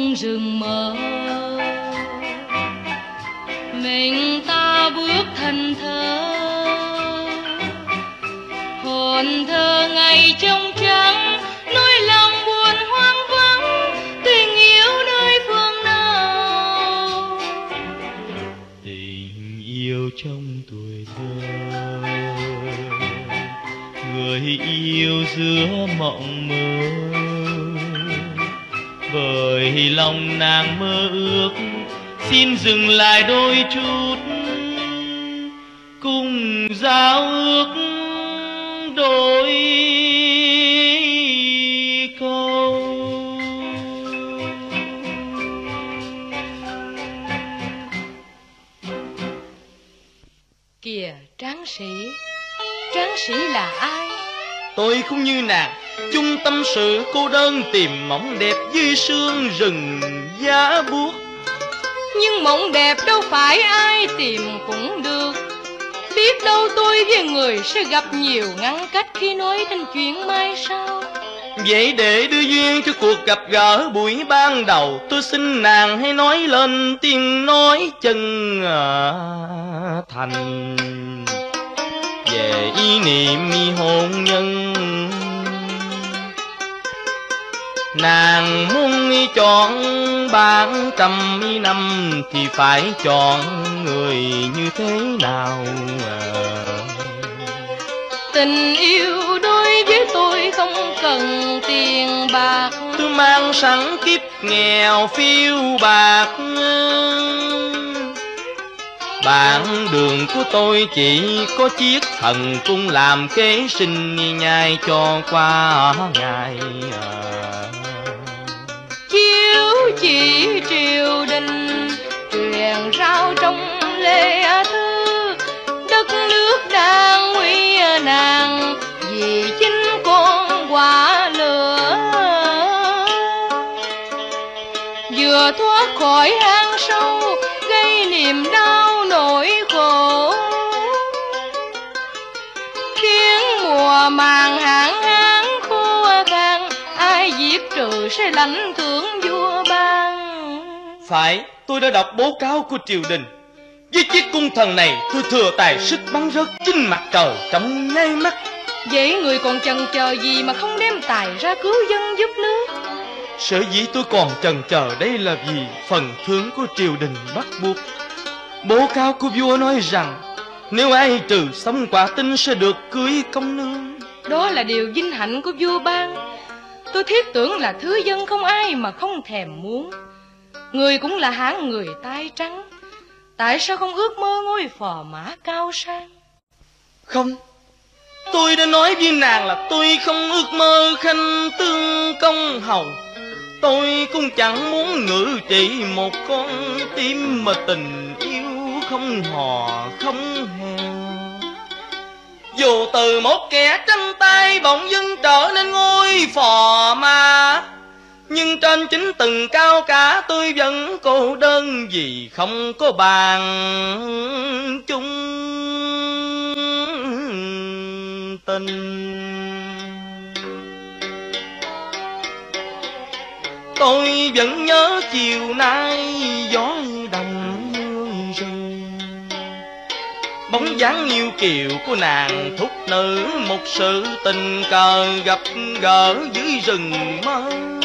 trong rừng mơ. Mình ta bước thần thơ, hồn thơ ngày trong trắng, nỗi lòng buồn hoang vắng, tình yêu nơi phương nào. Tình yêu trong tuổi thơ, người yêu giữa mộng mơ, bởi lòng nàng mơ ước xin dừng lại đôi chút, cùng giao ước đôi câu. Kìa tráng sĩ là ai? Tôi cũng như nàng, chung tâm sự cô đơn tìm mộng đẹp dưới sương rừng giá buốt. Nhưng mộng đẹp đâu phải ai tìm cũng được, biết đâu tôi với người sẽ gặp nhiều ngăn cách khi nói đến chuyện mai sau. Vậy để đưa duyên cho cuộc gặp gỡ buổi ban đầu, tôi xin nàng hãy nói lên tiếng nói chân thành về ý niệm hôn nhân. Nàng muốn chọn bạn trăm năm thì phải chọn người như thế nào? Tình yêu đối với tôi không cần tiền bạc, tôi mang sẵn kiếp nghèo phiêu bạc. Bạn đường của tôi chỉ có chiếc thần cung làm kế sinh nhai cho qua ngày. Chiếu chỉ triều đình truyền rao trong lễ thư, đất nước đang nguy nan vì chính con quả lửa. Vừa thoát khỏi hang sâu gây niềm đau nỗi khổ, khiến mùa màng hạn hán khô khan, ai giết trừ sẽ lãnh thưởng vua ban. Phải, tôi đã đọc báo cáo của triều đình. Với chiếc cung thần này tôi thừa tài sức bắn rớt trên mặt trời trong nháy mắt. Vậy người còn chần chờ gì mà không đem tài ra cứu dân giúp nước? Sở dĩ tôi còn chần chờ đây là vì phần thưởng của triều đình bắt buộc. Báo cáo của vua nói rằng nếu ai trừ sống quả tinh sẽ được cưới công nương. Đó là điều vinh hạnh của vua ban. Tôi thiết tưởng là thứ dân không ai mà không thèm muốn. Người cũng là hạng người tay trắng, tại sao không ước mơ ngôi phò mã cao sang? Không, tôi đã nói với nàng là tôi không ước mơ khanh tương công hầu. Tôi cũng chẳng muốn ngự trị một con tim mà tình yêu không hò không hẹn. Dù từ một kẻ tranh tay bỗng dưng trở nên ngôi phò mà, nhưng trên chính từng cao cả tôi vẫn cô đơn vì không có bàn chung tình. Tôi vẫn nhớ chiều nay gió đồng mưa rơi, bóng dáng yêu kiều của nàng thúc nữ một sự tình cờ gặp gỡ dưới rừng mơ.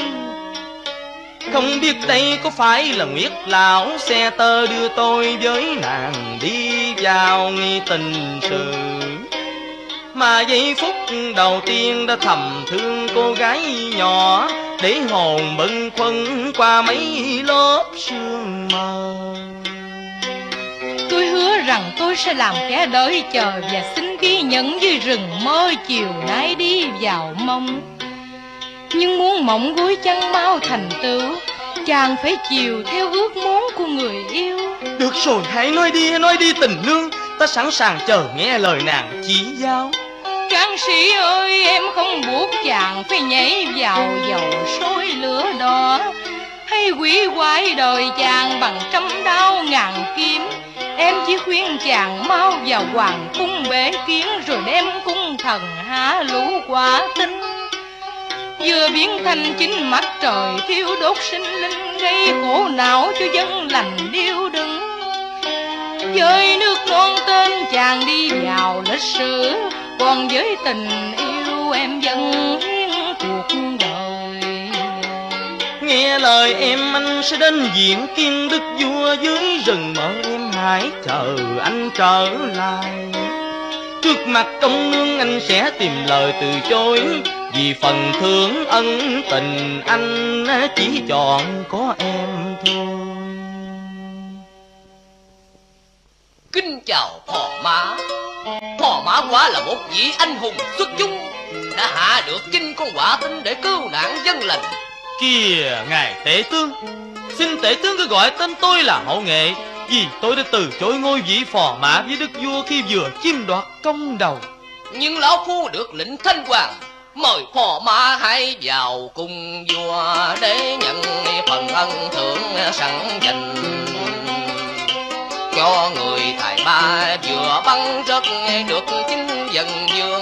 Không biết đây có phải là Nguyệt lão xe tơ đưa tôi với nàng đi vào nghi tình sự, mà giây phút đầu tiên đã thầm thương cô gái nhỏ, để hồn bâng khuâng qua mấy lớp sương mờ. Tôi hứa rằng tôi sẽ làm kẻ đợi chờ và xin ghi nhận dưới rừng mơ chiều nay đi vào mong. Nhưng muốn mộng gối chăn mau thành tựu, chàng phải chiều theo ước muốn của người yêu. Được rồi, hãy nói đi tình nương, ta sẵn sàng chờ nghe lời nàng chỉ giáo. Tráng sĩ ơi, em không buộc chàng phải nhảy vào dầu sôi lửa đỏ, hay quỷ quái đời chàng bằng trăm đao ngàn kiếm. Em chỉ khuyên chàng mau vào hoàng cung bể kiến, rồi đem cung thần hạ lũ quả tinh. vừa biến thành chính mặt trời thiêu đốt sinh linh, gây khổ não cho dân lành điêu đứng. Với nước non tên chàng đi vào lịch sử, còn với tình yêu em vẫn hiến cuộc đời. Nghe lời em anh sẽ đến diện Kiên Đức vua dưới rừng mơ, em hãy chờ anh trở lại. Trước mặt công nương anh sẽ tìm lời từ chối, vì phần thưởng ân tình anh chỉ chọn có em thôi. Kính chào Phò Mã. Phò Mã quả là một vị anh hùng xuất chúng, đã hạ được chinh con quả tinh để cứu nạn dân lành. Kìa ngài tể tướng, xin tể tướng cứ gọi tên tôi là Hậu Nghệ, vì tôi đã từ chối ngôi vị Phò Mã với đức vua khi vừa chiếm đoạt công đầu. Nhưng lão phu được lệnh Thanh Hoàng, mời Phò Mã hãy vào cùng vua để nhận phần ân thưởng sẵn dành cho người tài ba vừa bắn rất được chính dân dương.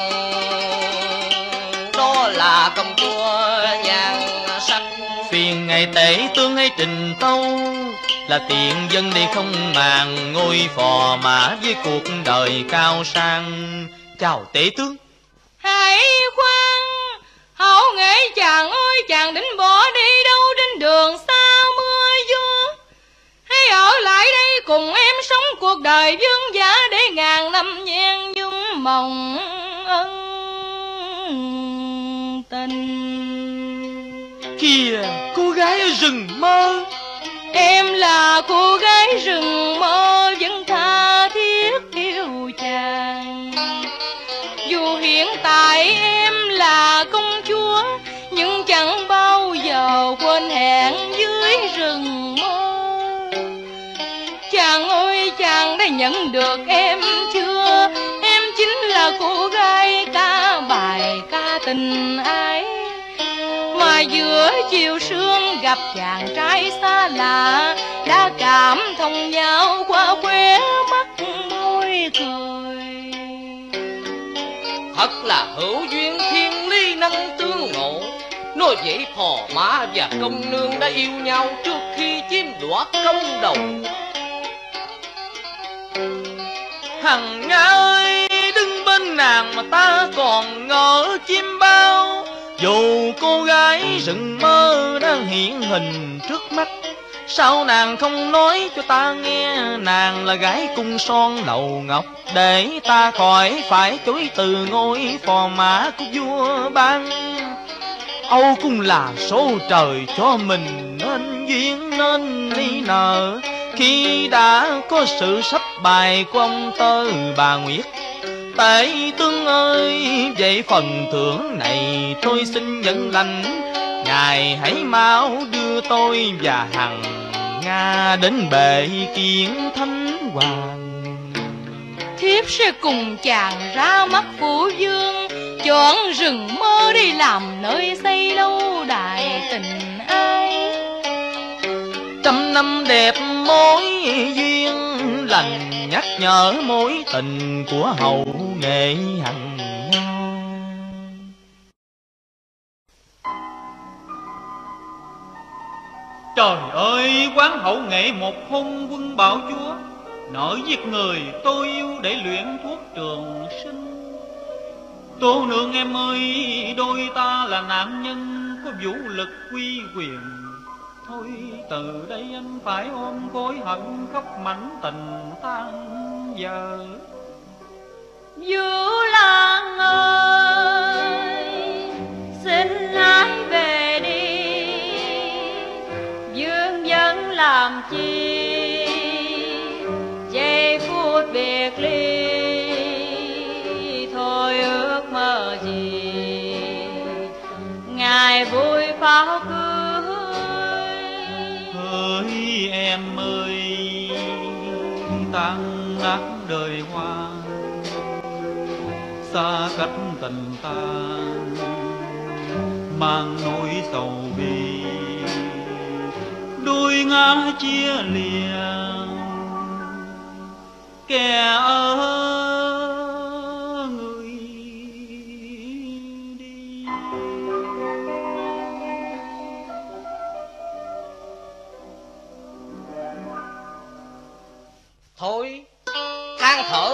Đó là công chúa nhan sắc. phiền ngài tể tướng hay trình tâu, là tiện dân đi không màng ngôi Phò Mã với cuộc đời cao sang. Chào tể tướng. Hãy khoan, Hậu Nghệ chàng ơi, chàng định bỏ đi đâu trên đường xa mưa gió? Hãy ở lại đây cùng em sống cuộc đời vương giả, để ngàn năm nhan nhung mộng ân tình. Kìa cô gái ở rừng mơ, Em là cô gái rừng mơ vẫn tha thiết yêu chàng. Dù hiện tại em là công chúa, nhưng chẳng bao giờ quên hẹn dưới rừng mơ. Chàng ơi, chàng đã nhận được em chưa? Em chính là cô gái ca bài ca tình ái, mà giữa chiều sương gặp chàng trai xa lạ, đã cảm thông nhau qua khóe mắt môi cười. Thật là hữu duyên thiên lý năng tương ngộ. Nói vậy Phò Mã và công nương đã yêu nhau trước khi chiếm đoạt công đầu. Hằng Nga ơi, đứng bên nàng mà ta còn ngỡ chim bao. Dù cô gái rừng mơ đang hiện hình trước mắt, sao nàng không nói cho ta nghe nàng là gái cung son lầu ngọc, để ta khỏi phải chối từ ngôi Phò Mã của vua ban. Âu cũng là số trời cho mình nên duyên nên ly nợ, khi đã có sự sắp bài của ông Tơ bà Nguyệt. Tể tướng ơi, vậy phần thưởng này tôi xin nhận lãnh, ngài hãy mau đưa tôi và Hằng Nga đến bệ kiến Thánh Hoàng. Thiếp sẽ cùng chàng ra mắt phụ vương, chọn rừng mơ đi làm nơi xây lâu đài tình ai. Trăm năm đẹp mối duyên lành, nhắc nhở mối tình của Hậu Nghệ Hằng Nga. Trời ơi, quán Hậu Nghệ một hôn quân bảo chúa, nỡ giết người tôi yêu để luyện thuốc trường sinh. Tô nương em ơi, đôi ta là nạn nhân có vũ lực quy quyền. Thôi từ đây anh phải ôm gối hận khóc mảnh tình tan giờ. Vũ Lan ơi, xin hãy về đi, vương vấn làm chi giây phút biệt ly. Thôi ước mơ gì ngày vui pháo cưới. Hỡi em ơi, tan nát đời hoa, xa cách tình ta mang nỗi sầu bi, đôi ngã chia lìa kẻ ở người đi.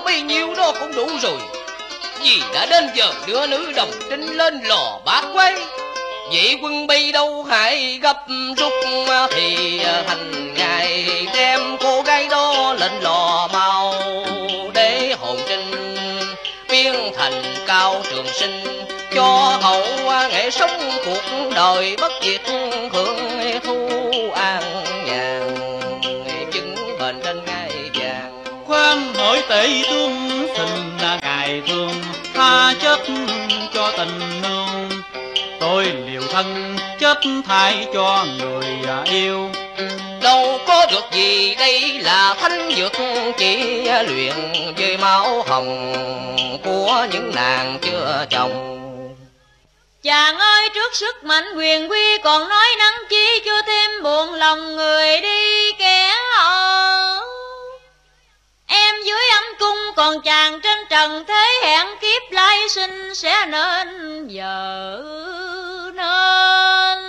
bấy nhiêu đó cũng đủ rồi. Vì đã đến giờ đưa nữ đồng trinh lên lò bát quay, vậy quân Bi đâu hãy gấp rút, thì thành ngày đem cô gái đó lên lò mau, để hồn trinh biến thành cao trường sinh, cho hậu nghệ sống cuộc đời bất diệt, hưởng thu an nhàn, chứng bền trên ngai vàng. Khoan hỏi tể tướng xin ngài thương tha chết cho tình nương, tôi liều thân chết thay cho người yêu. Đâu có được gì, đây là thanh dược chỉ luyện với máu hồng của những nàng chưa chồng. Chàng ơi, trước sức mạnh quyền quy còn nói năng chi, cho thêm buồn lòng người đi kẻ ở. Em dưới âm cung còn chàng trên trần thế, hẹn kiếp lai sinh sẽ nên vợ nên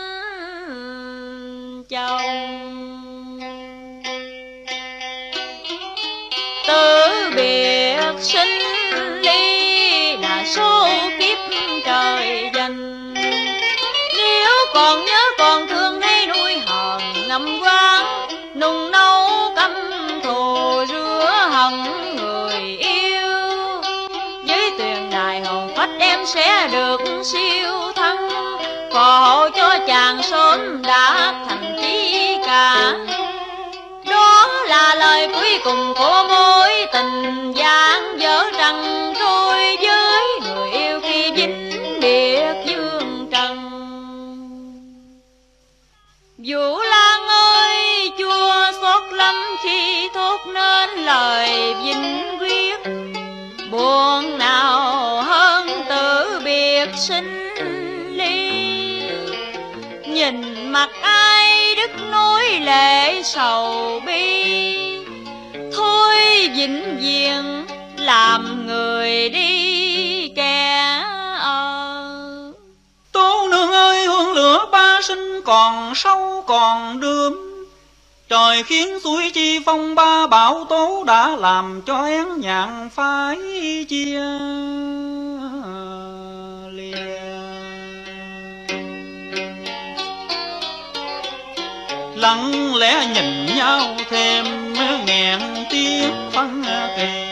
chồng. Từ biệt sinh ly là số kiếp trời dành, nếu còn nhớ còn thương hay nuôi hờn ngầm quán, nung nấu căm thù rửa hận người yêu. Với tuyền đài hồn phách em sẽ được siêu thắng, phò hộ cho chàng sớm đã thành chí cả. Đó là lời cuối cùng của mối tình gian dở trăng trôi, với người yêu khi vĩnh biệt dương trần. Vũ Lan ơi, chua xót lắm khi thốt nên lời vĩnh quyết, buồn nào hơn tử biệt sinh ly. Nhìn mặt ai đứt nối lệ sầu bi, thôi vĩnh viễn làm người đi kẻ ở. Tố nương ơi, hương lửa ba sinh còn sâu còn đượm, trời khiến suối chi phong ba bão tố, đã làm cho én nhạn phái chia lìa. Lặng lẽ nhìn nhau thêm nghẹn tiếng phân kề,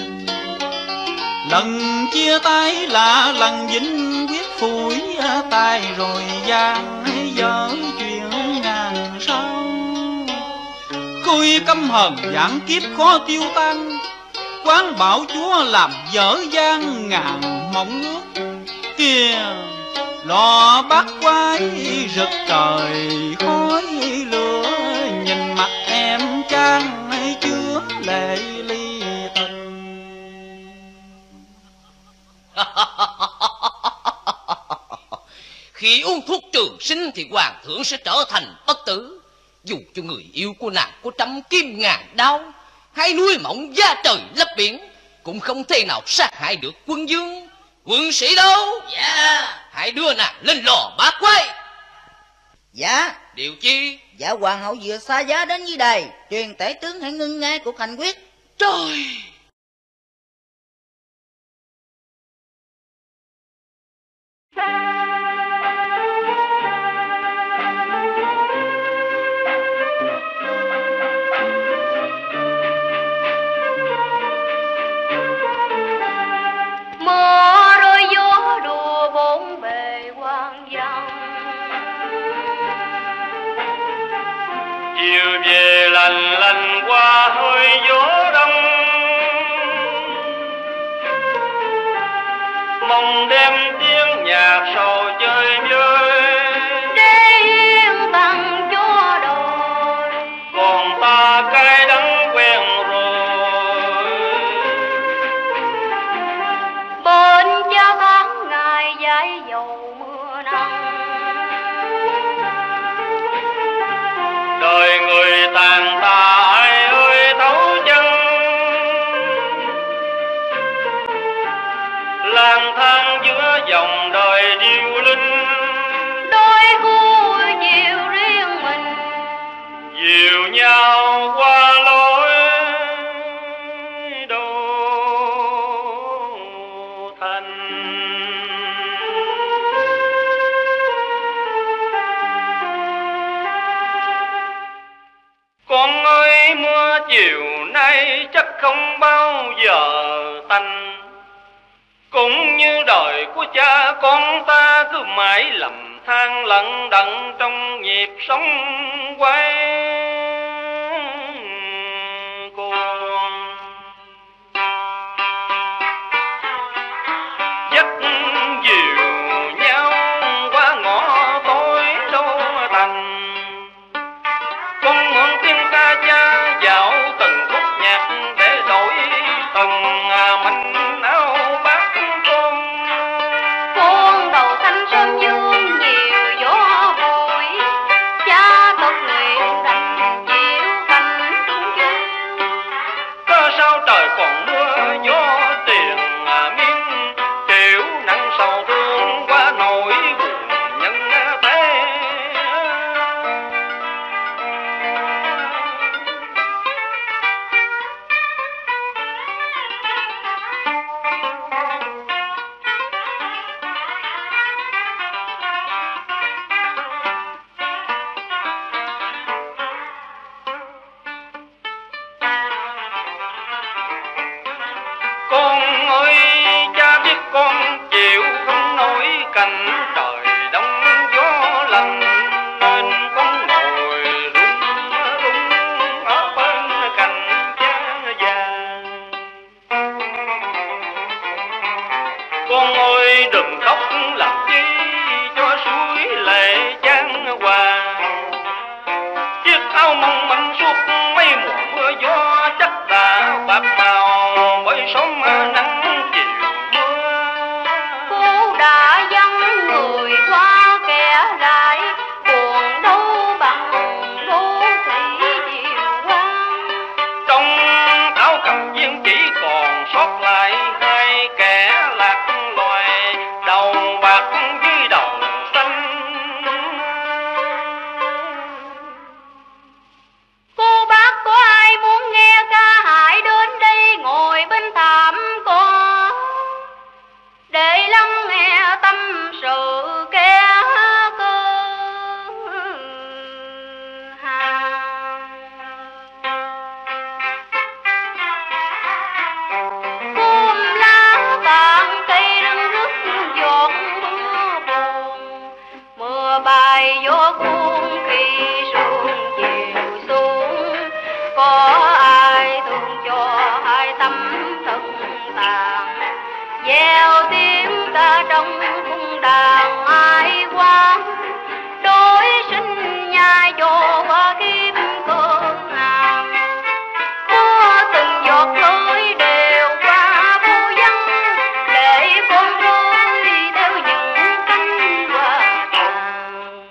lần chia tay là lần vĩnh viết phủi tay, rồi gian dở chuyện ngàn sao. Khôi căm hờn giảng kiếp khó tiêu tan, quán bảo chúa làm dở dang ngàn mộng ước. Kìa lò bát quái rực trời khói lửa, nhìn mặt em trang chứa lệ ly tình. Khi uống thuốc trường sinh thì hoàng thượng sẽ trở thành bất tử. Dù cho người yêu của nàng có trăm kim ngàn đao, hay nuôi mộng da trời lấp biển, cũng không thể nào sát hại được quân vương. Quân sĩ đâu? Dạ. Hãy đưa nàng lên lò bát quái. Dạ. Điều chi? Dạ, hoàng hậu vừa xa giá đến dưới đài, truyền tể tướng hãy ngưng ngay cuộc hành quyết. Trời! Mưa rơi gió đùa bốn bề hoang vắng, chiều về lành lành qua hơi gió đông, mong đem tiếng nhạc sầu chơi vơi, để yên bằng cho đời. còn ta cay đắng quen rồi. Bên cha tháng ngày dãi dầu mưa nắng, đời người tàn tạ ai ơi thấu chân, lang thang giữa dòng đời điêu linh, đôi khu chiều riêng mình, dìu nhau qua lối đôi. thành. Con ơi mưa chiều nay chắc không bao giờ tạnh, cũng như đời của cha con ta cứ mãi lầm than lận đận trong nhịp sống quay cuồng. Dắt dìu nhau qua ngõ tối đâu thành, con mượn tiếng ca cha dạo từng khúc nhạc để đổi từng mảnh áo bát cơm. Con đầu xanh sớm dương nhiều gió bụi, cha tốt nguyện đành chịu cành trung chiêu. Có sao trời còn mưa gió tiền miên, chịu nặng sầu thương qua nỗi buồn nhân thế. Con ơi cha biết con chịu không nổi cảnh trời đông gió lạnh, nên con ngồi run run ở bên cạnh cha già. Con ơi đừng khóc làm chi cho suối lệ chan hòa, chiếc áo mong manh suốt mấy mùa mưa gió chắc đã bạc màu bởi sớm nắng chiều mưa. Cô đã dâng người qua kẻ lại, buồn đâu bằng đô thị chiều quang. Trong áo cầm viên chỉ còn sót lại hai kẻ lạc loài, đầu bạc với đầu xanh. Cô bác có ai muốn nghe ca hãy đến đây ngồi bên thảm cỏ, để lắng nghe tâm sự kẻ cơ hàng. Hôm lá vàng cây đứng rước giọt mưa buồn, mưa bay gió cuốn khi sương chiều xuống. Có ai thương cho hai tâm thân tàn, gieo tiếng ca trong cung đàn ai quán, đối sinh nhai cho qua kiếp cơ ngàn. Mưa từng giọt rơi đều qua phố dân, để con rơi theo những cánh hoa tàn.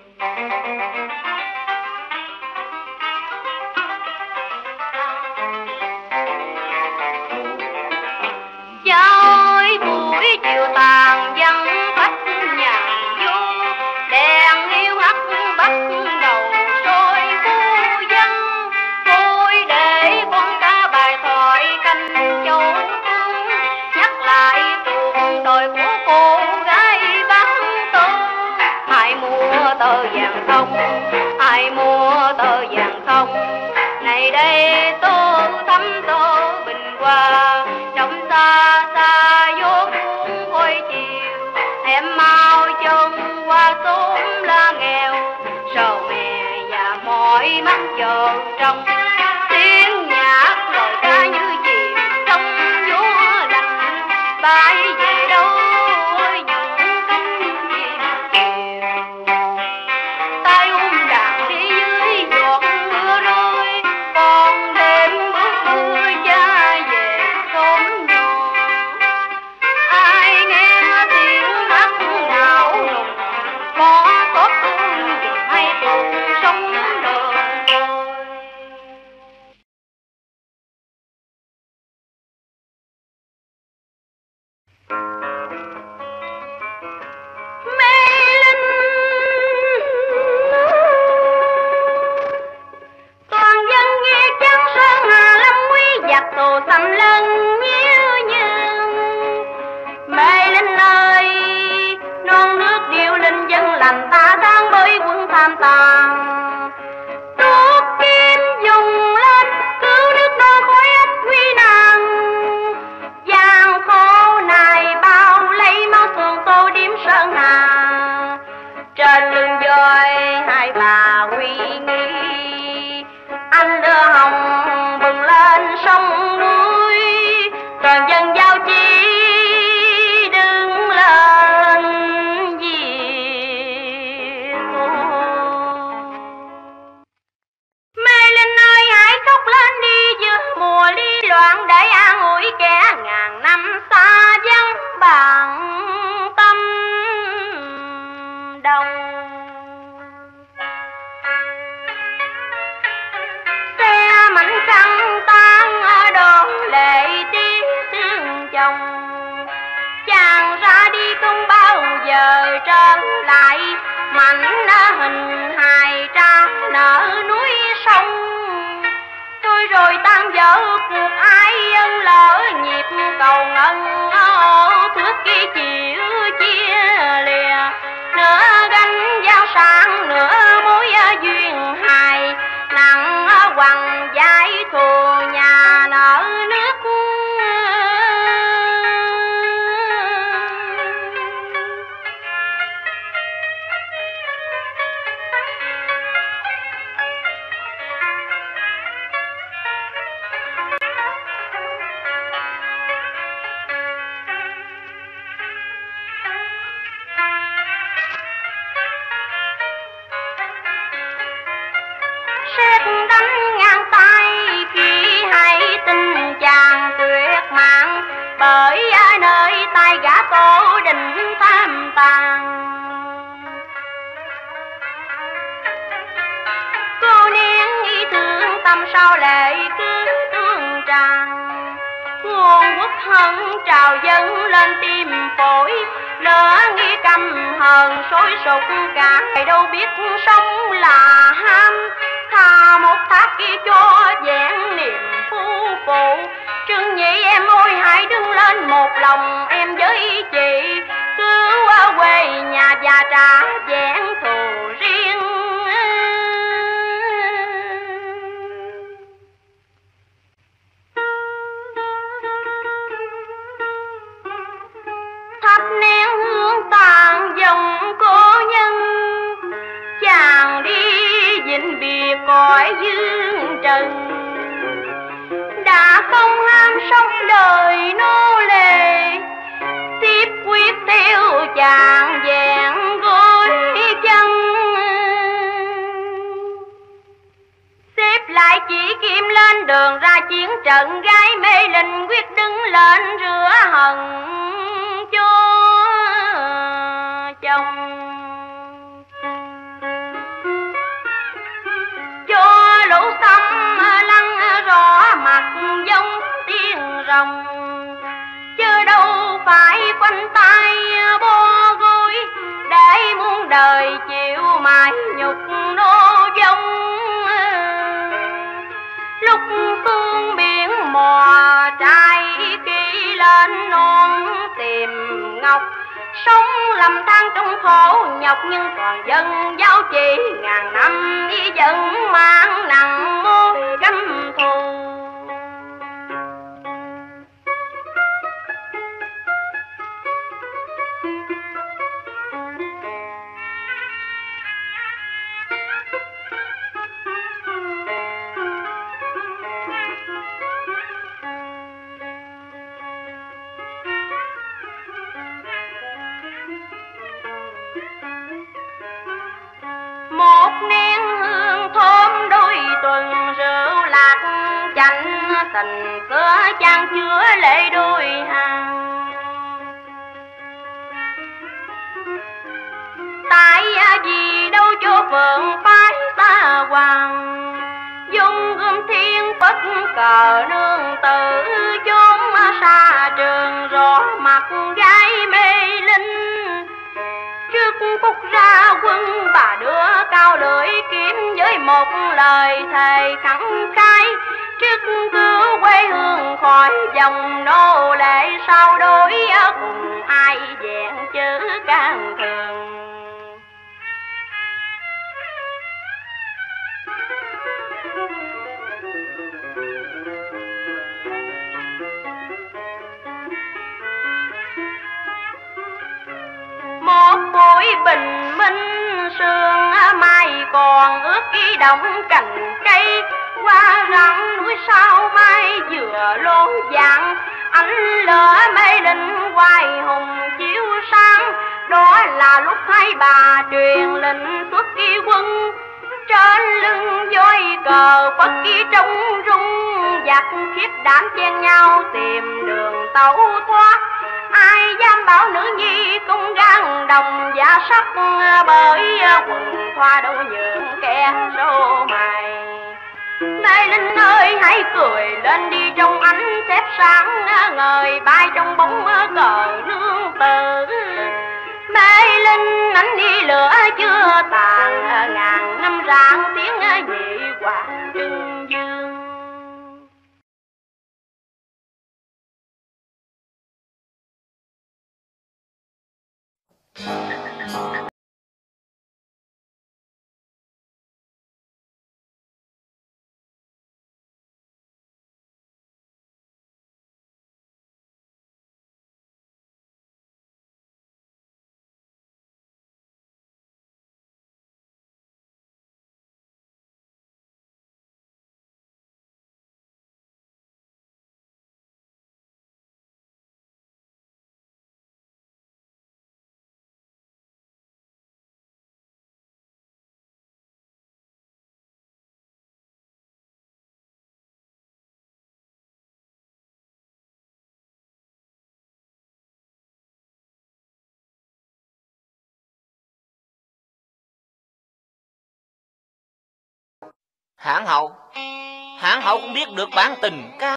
Cha ơi buổi chiều tàn vắng khách nhàn vô, đèn hiu hắt bắt đầu soi phố dân. Thôi để con ca bài thoại canh châu phương, nhắc lại cuộc đời của cô gái bán tơ. Ai mua tờ vàng không, ai mua tờ vàng không, này đây tô thắm tô bình hoa. Trong xa xa vô cuốn khói chiều, em mau chân qua xóm la nghèo, sầu mè và mỏi mắt chờ trong tiếng nhạc lời ca như chìm trong gió lạnh. Bay về đâu những cánh chim chiều, tay đàn đi dưới giọt mưa rơi, còn đêm bước mưa cha về xóm nhỏ. Ai nghe tiếng hát nào nùng, có xót thương giùm hay cuộc sống đời tôi. bạn tâm đồng. Xe mảnh trăng tan đón lệ tiếc thương chồng, chàng ra đi không bao giờ trở lại, mảnh hình hài tra nở núi sông. Tôi rồi tan vỡ cuộc ai ân lỡ nhịp cầu ngân thước kia chịu chia lìa, nửa gánh giao sang nửa mối duyên hài, nặng quằn vai thù nhà nợ nước. Xét đánh ngang tay khi hay tin chàng tuyệt mạng, bởi nơi tay gã Tô Định tham tàn. Cô nén ý thương tâm sao lệ cứ tương tràn, nguồn quốc hận trào dâng lên tim phổi, lỡ nghi căm hờn sôi sục cả ngày đâu biết sống là ham. Thà một thác kia cho vẹn niềm phu phụ, Trương Nhị em ơi hãy đứng lên một lòng em với chị, cứu quê nhà và trả vẹn thù riêng. Thắp nén hương tàn dòng cô nhân, chàng đi vĩnh biệt cõi dương trần, đã không ham sống đời nô lệ, tiếp quyết theo chàng vẹn gối chân. Xếp lại chỉ kiếm lên đường ra chiến trận, gái mê linh quyết đứng lên rửa hận cho chồng. Cho lũ xâm lăng rõ mặt giống tiếng rồng, chứ đâu phải quanh tay bo gối, để muôn đời chịu mãi nhục nô vong. Lúc phương biển mò trai khi lên non tìm ngọc, sống lầm than trong khổ nhọc nhưng còn dân giáo chỉ ngàn năm đi vẫn mang nặng mối căm thù. Một nén hương thơm đôi tuần rượu lạc chanh, tình xưa chan chứa lệ đôi hàng. Tại vì đâu cho phượng phái xa hoàng, dung gươm thiên bất cờ nương tử, chốn xa trường rõ mặt gái mê linh. Trước phút ra quân bà đưa cao lưỡi kiếm với một lời thề khẳng khái, trước cứu quê hương khỏi dòng nô lệ, sao đối cùng ai vẹn chữ can thường. Một buổi bình minh sương mai còn ướt ý động cành cây, qua rặng núi sao mai vừa lố dạng, ánh lửa mê linh hoài hùng chiếu sáng. Đó là lúc hai bà truyền lệnh xuất kỳ quân, trên lưng voi cờ bất kỳ trống rung, giặc khiết đảm chen nhau tìm đường tẩu thoát. Ai dám bảo sắc bởi quần thoa đâu những kẻ râu mày. Mai Linh ơi hãy cười lên đi trong ánh thép sáng ngời bay trong bóng cờ nương tử. Mai Linh ánh đi lửa chưa tàn ngàn năm rạng tiếng nhị hoàng trưng dương. Hãn hậu cũng biết được bản tình ca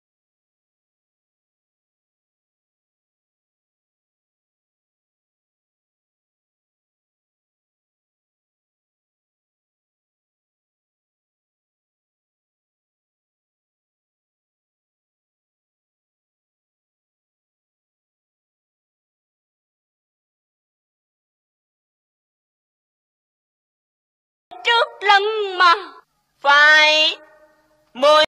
Trước lưng mà phải 10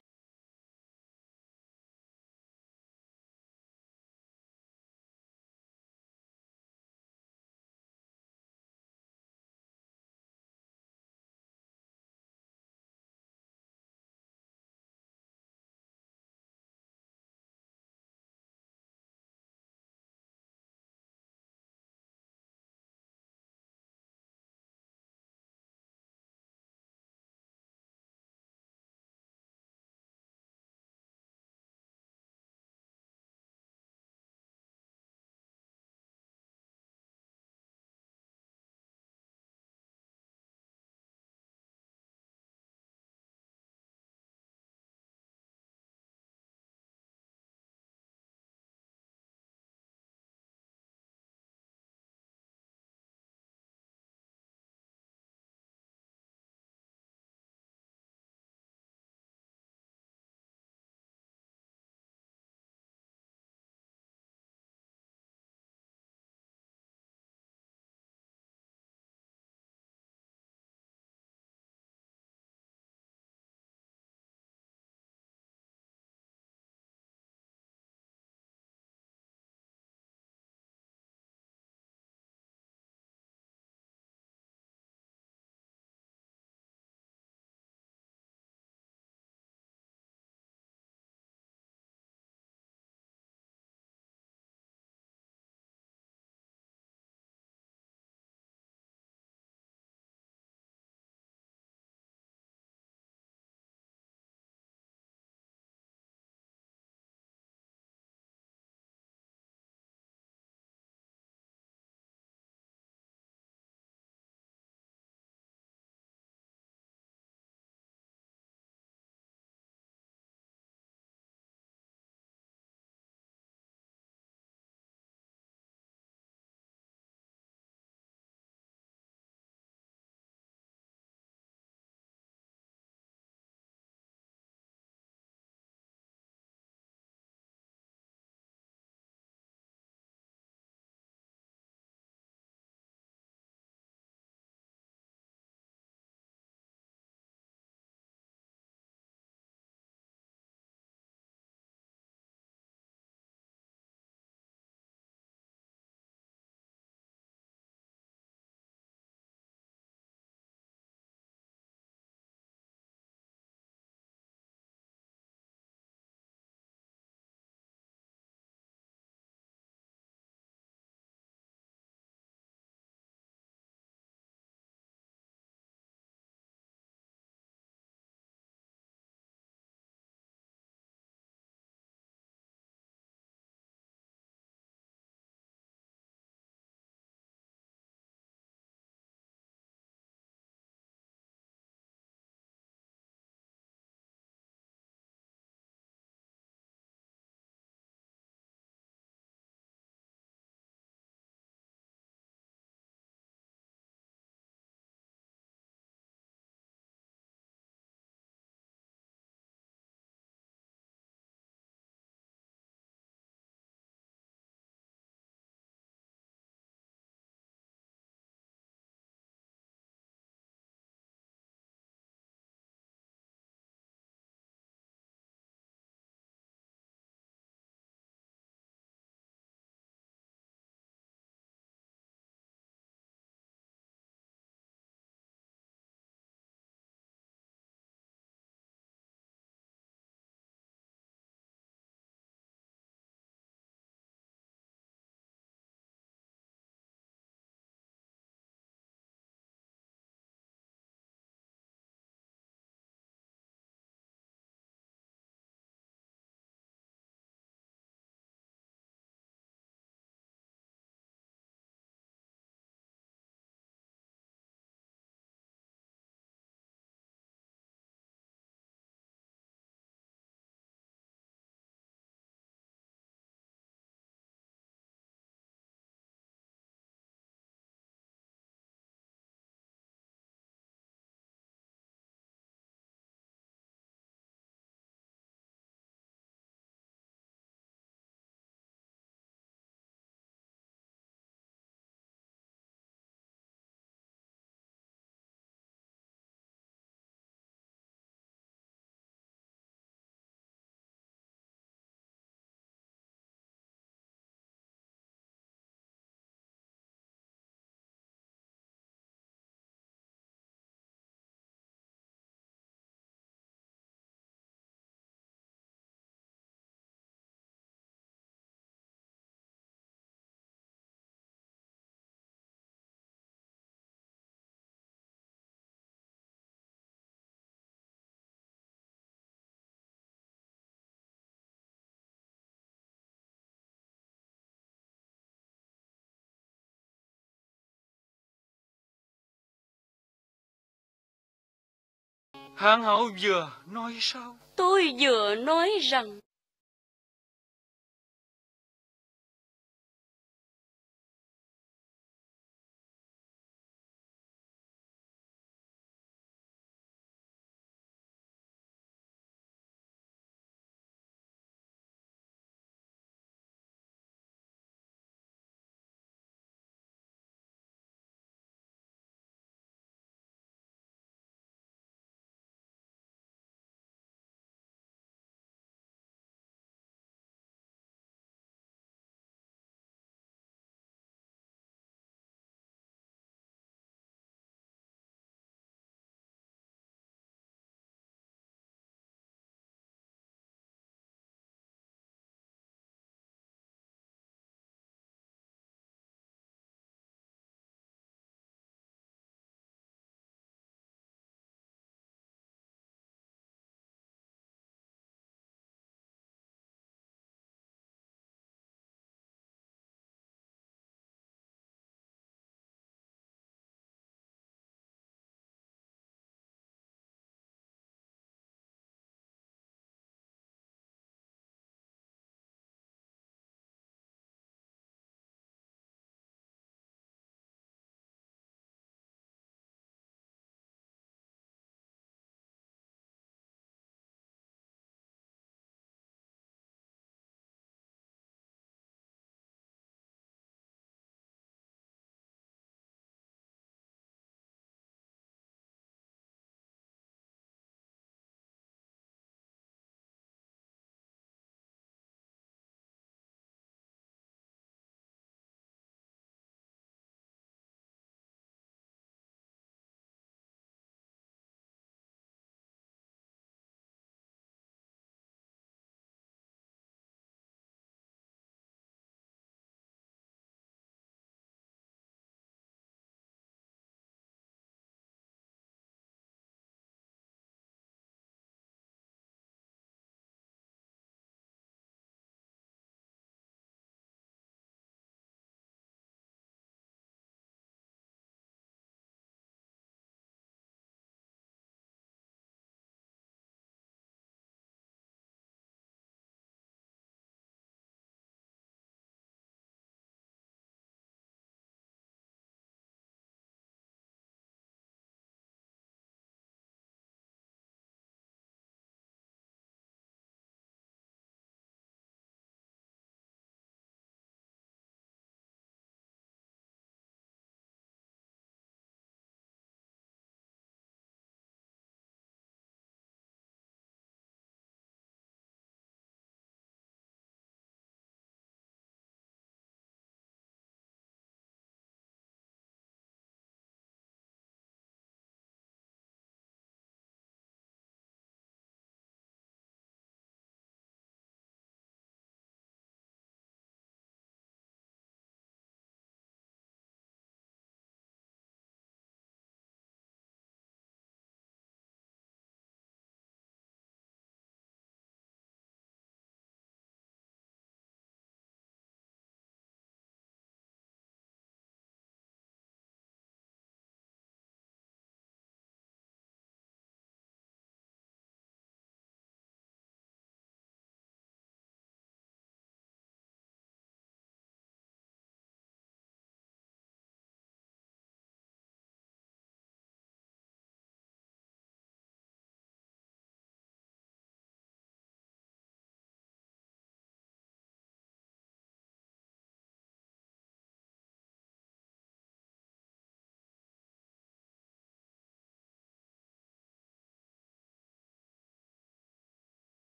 Hoàng hậu vừa nói sao? Tôi vừa nói rằng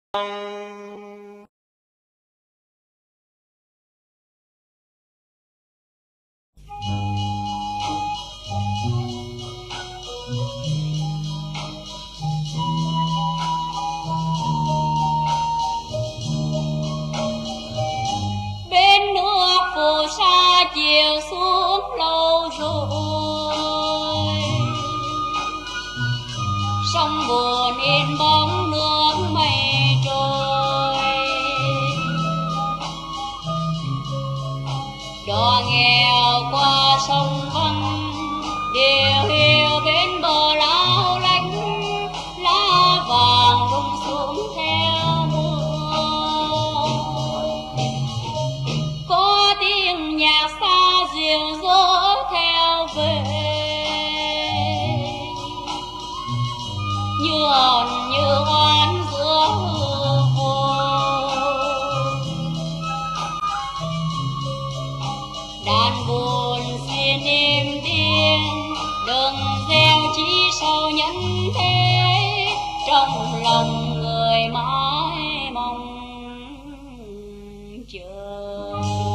Bên nước phù sa chiều xuống lâu rồi, sông buồn in bóng nước mây trôi. Đò nghèo qua sông vắng, điều hiu bên bờ lao lánh, lá vàng rung xuống theo mưa. Có tiếng nhạc xa dịu dỗ theo về, như hồn như oán giữa hư vô. Đàn buồn xin im tiếng, đừng gieo chỉ sâu nhân thế, trong lòng người mãi mong chờ.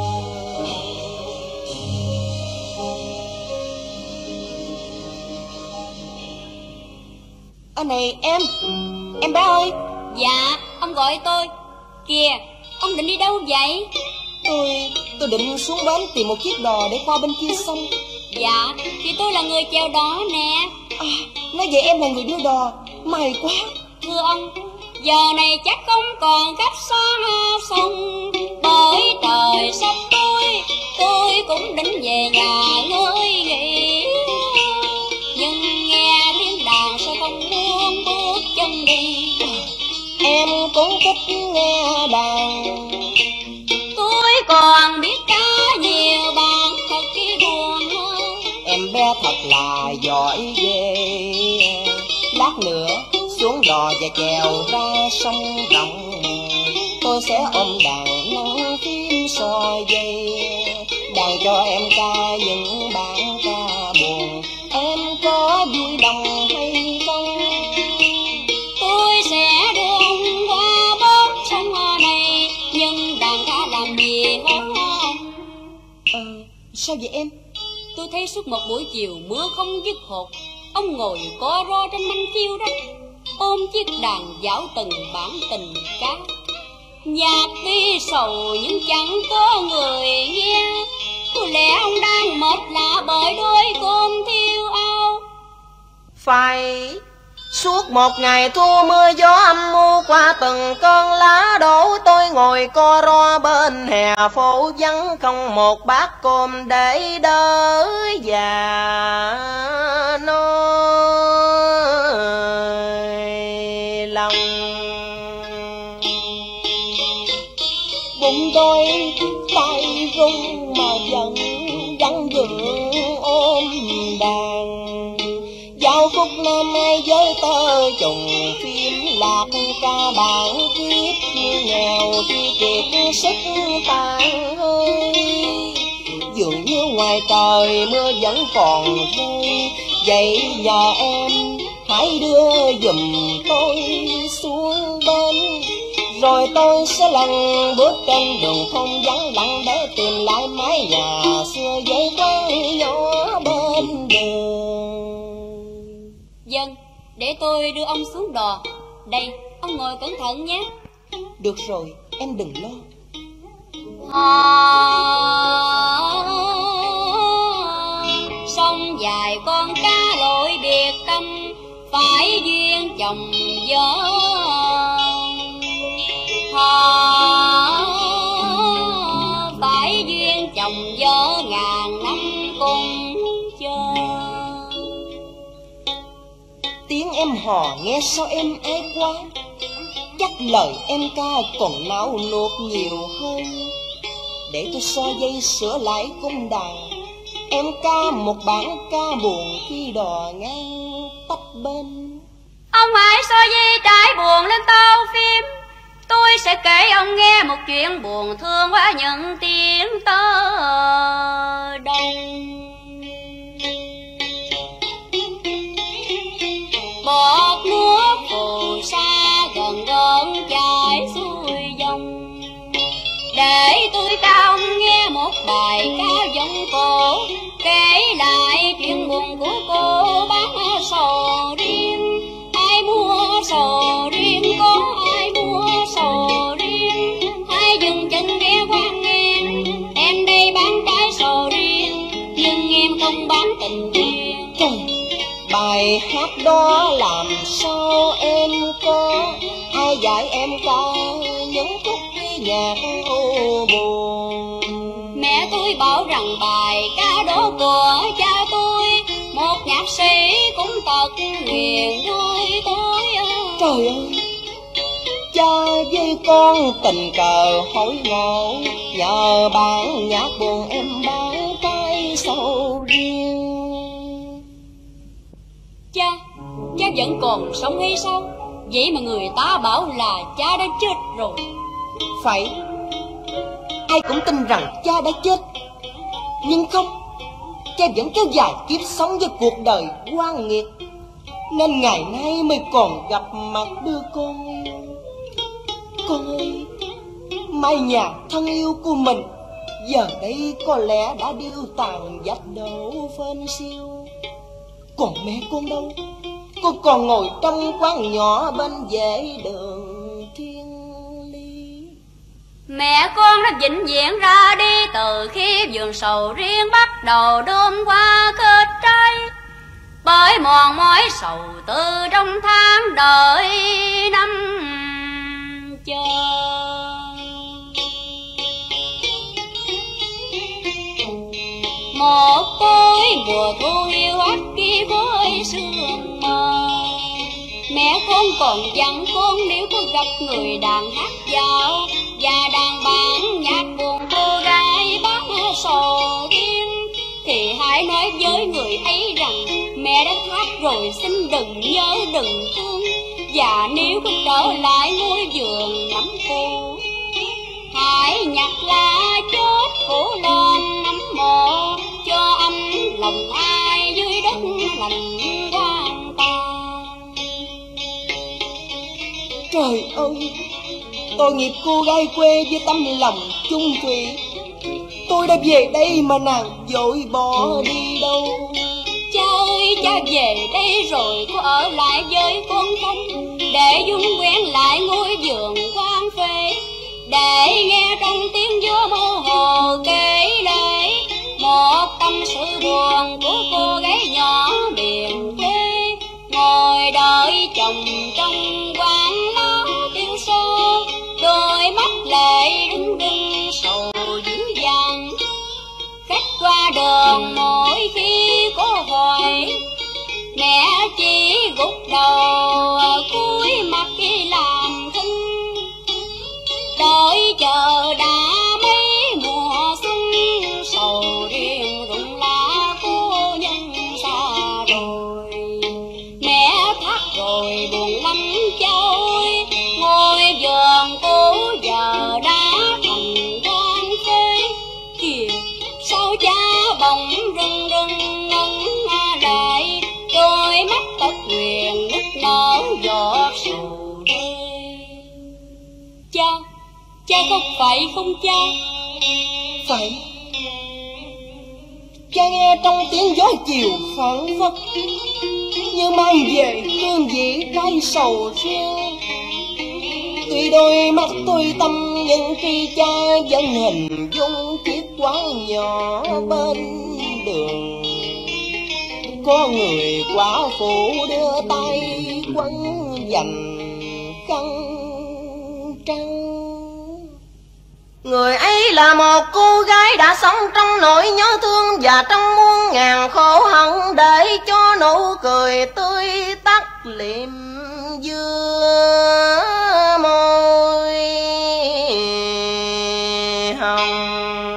Anh này em bé ơi. Dạ, ông gọi tôi. Kìa, ông định đi đâu vậy? Tôi định xuống bến tìm một chiếc đò để qua bên kia sông. Dạ, thì tôi là người chèo đò nè. Nói vậy em là người đưa đò, may quá. Thưa ông, giờ này chắc không còn cách xa sông, bởi trời sắp tôi cũng định về nhà ngơi nghỉ. Nhưng nghe tiếng đàn sao không muốn bước chân đi. Em cũng thích nghe đàn, tôi còn biết ca nhiều bản thật kỳ buồn hơn. Em bé thật là giỏi ghê. Lát nữa xuống đò và chèo ra sông rộng, tôi sẽ ôm đàn nắng phím sò dây, đàn cho em ca những bản ca buồn. Em có vui lòng hay không? Tôi sẽ đưa ông qua bến sông này, nhưng đàn ca làm gì hả ông? Sao vậy em? Tôi thấy suốt một buổi chiều mưa không dứt hột, ông ngồi co ro trên manh chiêu đó, ôm chiếc đàn dạo từng bản tình ca. Nhạc tuy sầu nhưng chẳng có người nghe, có lẽ ông đang mệt lạ bởi đôi cơm thiêu ao. Phải suốt một ngày thu mưa gió âm u, qua từng cơn lá đổ tôi ngồi co ro bên hè phố vắng, không một bát cơm để đỡ già nỗi lòng. Bụng tôi tay run mà vẫn vững ôm đàn, giao khúc năm nay với tơ trùng phim lạc ca bản kiếp nghèo khi kiệt sức tàn hơi. Dường như ngoài trời mưa vẫn còn rơi, vậy nhờ em hãy đưa giùm tôi xuống bên, rồi tôi sẽ lần bước trên đường không vắng lặng để tìm lại mái nhà xưa với quán nhỏ bên đường. Vâng, để tôi đưa ông xuống đò. Đây, ông ngồi cẩn thận nhé. Được rồi, em đừng lo. Sông dài con cá lội biệt tâm, phải duyên chồng vợ. Phải duyên chồng vợ ngàn năm cùng chờ. Tiếng em hò nghe sao em ái quá, chắc lời em ca còn não nuột nhiều hơn. Để tôi so dây sửa lại cung đàn, em ca một bản ca buồn khi đò ngang tấp bên. Ông hãy so dây trải buồn lên tàu phim, tôi sẽ kể ông nghe một chuyện buồn thương qua những tiếng tơ đông. Bọt nước phù sa gần gần chài ca ông nghe một bài ca giọng cổ, kể lại chuyện buồn của cô bán sầu riêng. Ai mua sầu riêng, có ai mua sầu riêng, hai dừng chân ghé quan em. Em đây bán trái sầu riêng, nhưng em không bán tình duyên. Bài hát đó làm sao em có, ai dạy em ca những khúc nhạc u buồn. Mẹ tôi bảo rằng bài ca đó của cha tôi, một nhạc sĩ cũng tật nguyền đôi tôi. Trời ơi, cha với con tình cờ hỏi ngộ, nhờ bản nhạc buồn em bán trái sầu riêng. Cha vẫn còn sống hay sao? Vậy mà người ta bảo là cha đã chết rồi. Phải, ai cũng tin rằng cha đã chết. Nhưng không, cha vẫn kéo dài kiếp sống với cuộc đời oan nghiệt, nên ngày nay mới còn gặp mặt đứa con. Con ơi, mai nhà thân yêu của mình giờ đây có lẽ đã điêu tàn vách đổ phên siêu. Còn mẹ con đâu? Con còn ngồi trong quán nhỏ bên vệ đường Thiên Ly. Mẹ con đã vĩnh viễn ra đi từ khi vườn sầu riêng bắt đầu đơm hoa kết trái, bởi mòn mỏi sầu tư trong tháng đợi năm chờ. Một tối mùa thu hiu hắt kia với sương mờ, mẹ con còn dặn con nếu có gặp người đàn hát dạo và đàn bản nhạc buồn cô gái bán sầu riêng, thì hãy nói với người ấy rằng mẹ đã hát rồi, xin đừng nhớ đừng thương. Và nếu có trở lại ngôi vườn nắm cô, hãy nhặt lá chết phủ lên nắm mộ, cho ấm lòng ai dưới đất lạnh quan tàn. Trời ơi, tội nghiệp cô gái quê với tấm lòng chung thủy. Tôi đã về đây mà nàng vội bỏ đi đâu. Cha ơi, cha về đây rồi có ở lại với con không, để dung quen lại ngôi vườn hoang phế, để nghe trong tiếng gió mơ hồ kể lể một tâm sự buồn của cô gái nhỏ miền quê, ngồi đợi chồng trong quán lá tiêu sơ, đôi mắt lệ rưng rưng sầu dữ dằn. Khách qua đường mỗi khi có hỏi, mẹ chỉ gục đầu cúi mặt khi làm thinh, đợi chờ đã mấy mùa xuân, sầu riêng rụng lá cô nhân xa rồi. Mẹ thắt rồi buồn lắm cha ơi, ngôi vườn cũ giờ đã thành quan phế. Kìa sao cha bỗng rưng rưng ngân lệ, đôi mắt tật nguyền nức nở giọt sầu rơi. Cha có phải không cha? Phải. Cha nghe trong tiếng gió chiều phảng phất, như mang về hương vị trái sầu riêng. Tuy đôi mắt tôi tâm, nhưng khi cha vẫn hình dung chiếc quán nhỏ bên đường, có người quả phụ đưa tay quấn dành khăn trắng. Người ấy là một cô gái đã sống trong nỗi nhớ thương và trong muôn ngàn khổ hận, để cho nụ cười tươi tắt liệm giữa môi hồng.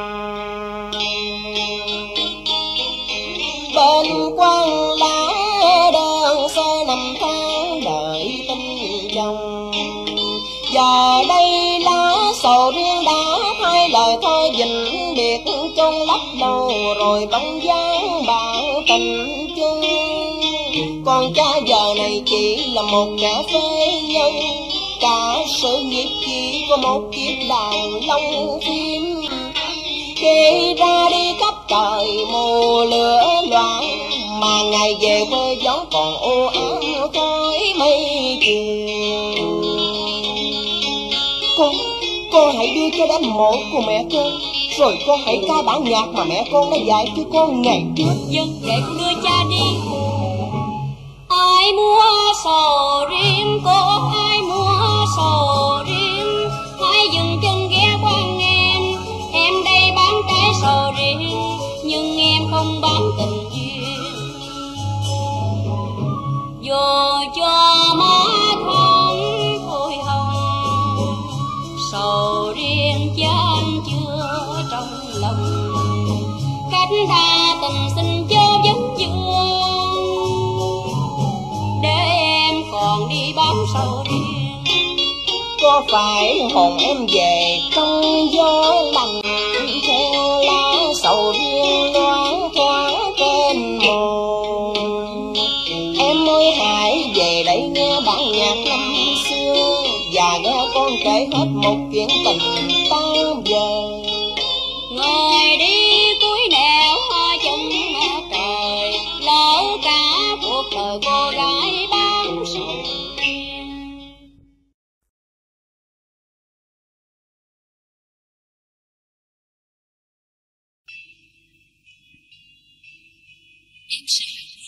Bên quan lá đơn sơ năm tháng đợi tin chồng, giờ đây lá sầu riêng đã thay lời thôi vĩnh biệt, chôn lấp đầu rồi bóng dáng bạn tình chân. Còn cha giờ này chỉ là một kẻ phế nhân, cả sự nghiệp chỉ có một chiếc đàn long phim kê ra đi khắp trời mù lửa loạn, mà ngày về quê gió còn u ám khói mây chiều. Con hãy đưa cho đến mộ của mẹ con, rồi con hãy ca bản nhạc mà mẹ con đã dạy cho con ngày trước. Dân để con đưa cha đi. Ai mua sầu riêng, có ai mua sầu riêng, hãy dừng chân ghé quan em đây bán trái sầu riêng, nhưng em không bán tình duyên. Dù cho má không thôi hồng, sầu riêng chan chưa trong lòng, cách tha tình xin cho vấn vương, để em còn đi bán sầu riêng. Có phải hồn em về trong gió lạnh, theo lá sầu riêng loáng thoáng trên mồn. Em ơi hãy về đây nghe bản nhạc năm xưa, và nghe con kể hết một chuyện tình ta về. Người đi cuối nẻo chân trời, lỡ cả cuộc đời cô gái bán sầu riêng. Em sẽ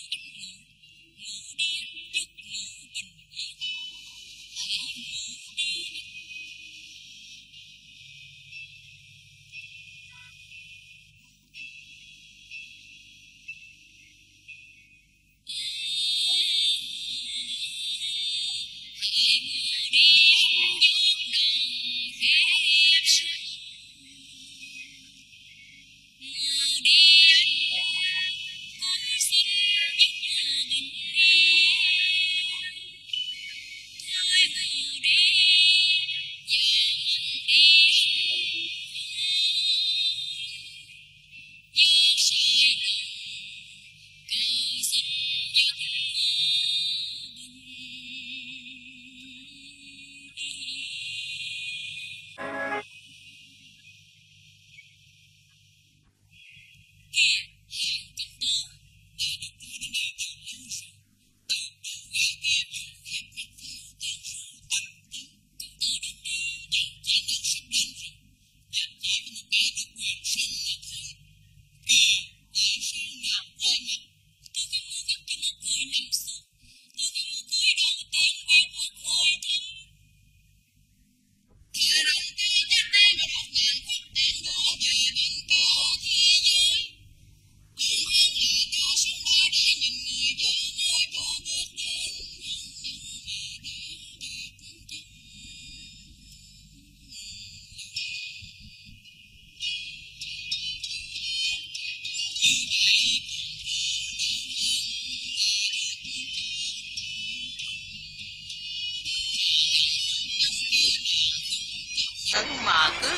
mà cứ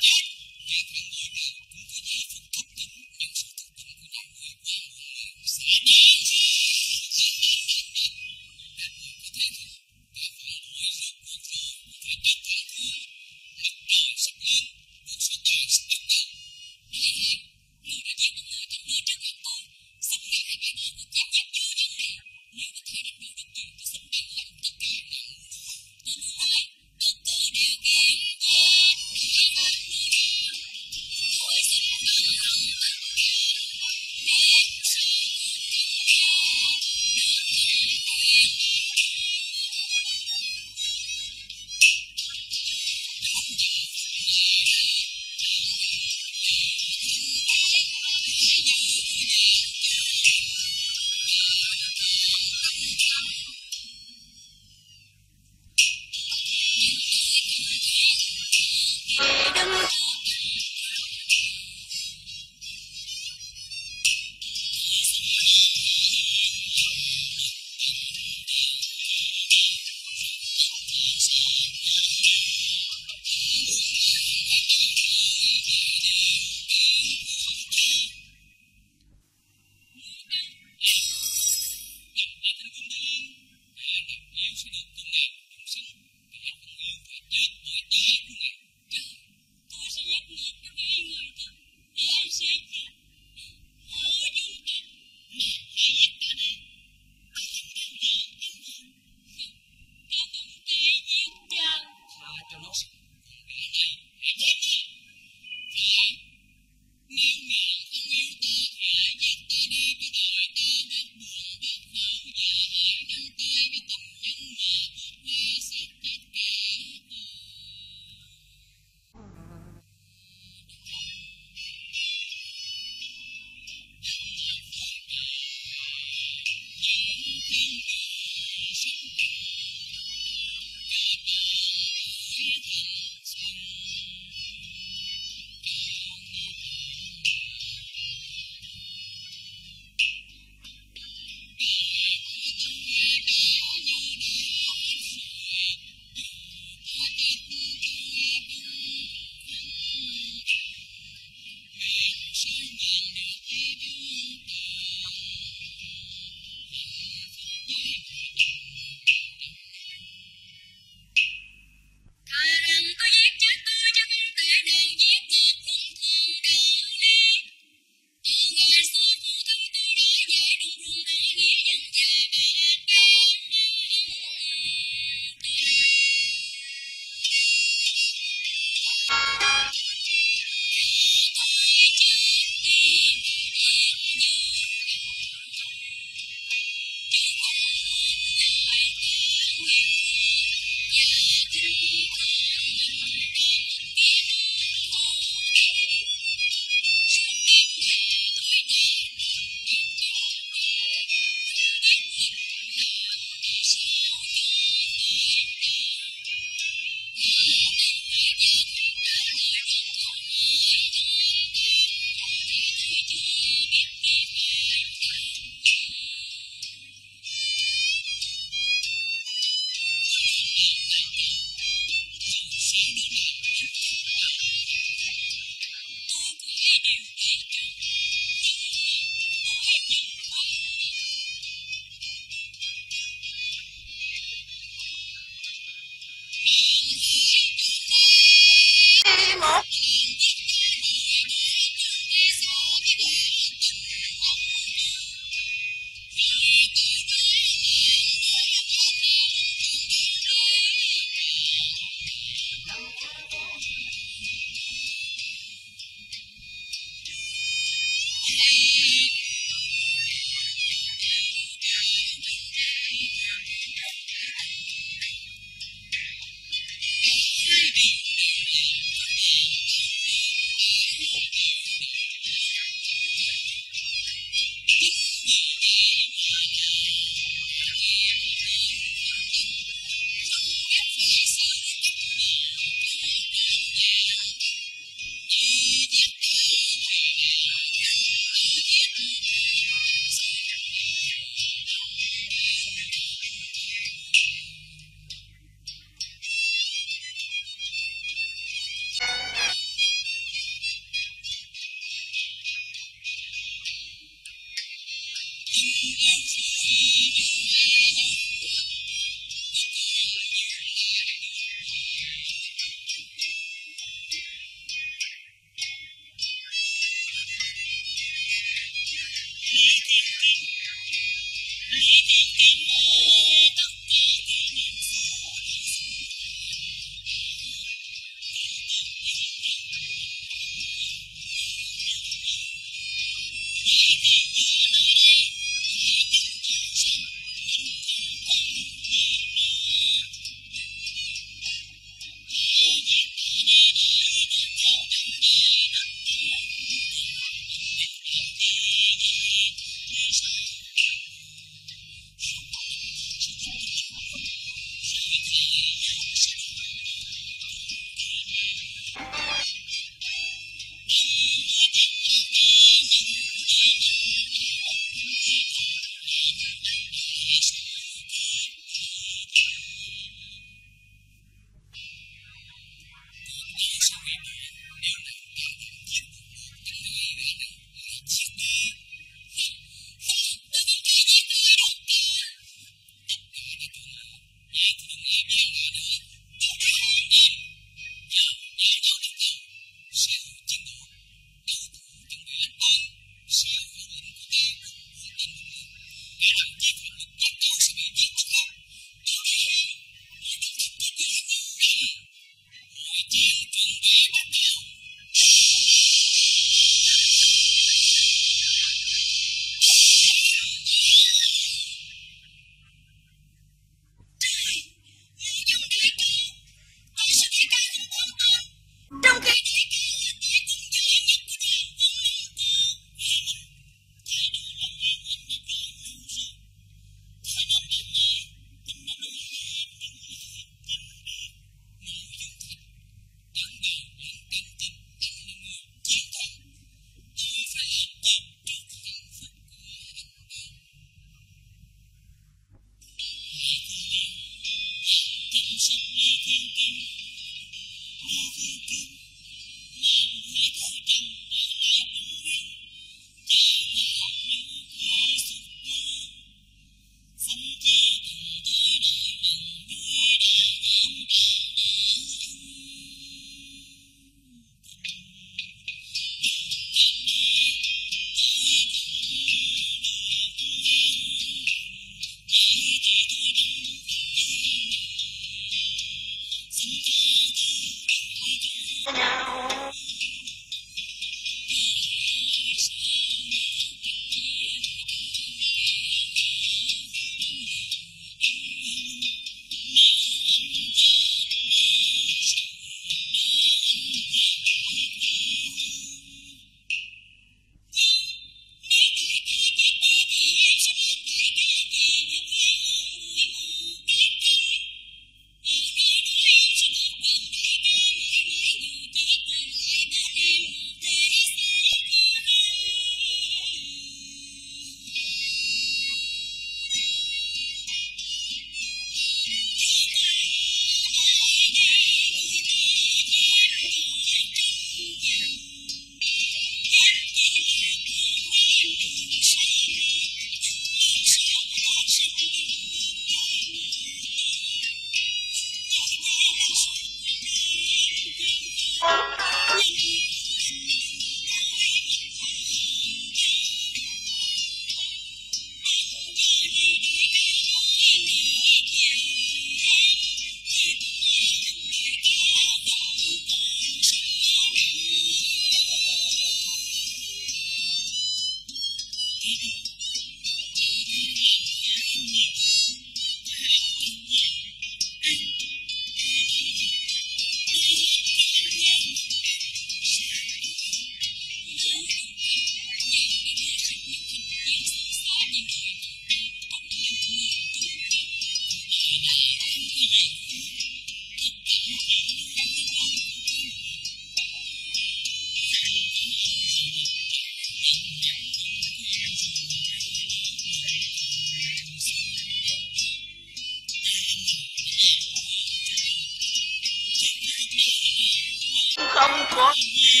không có gì.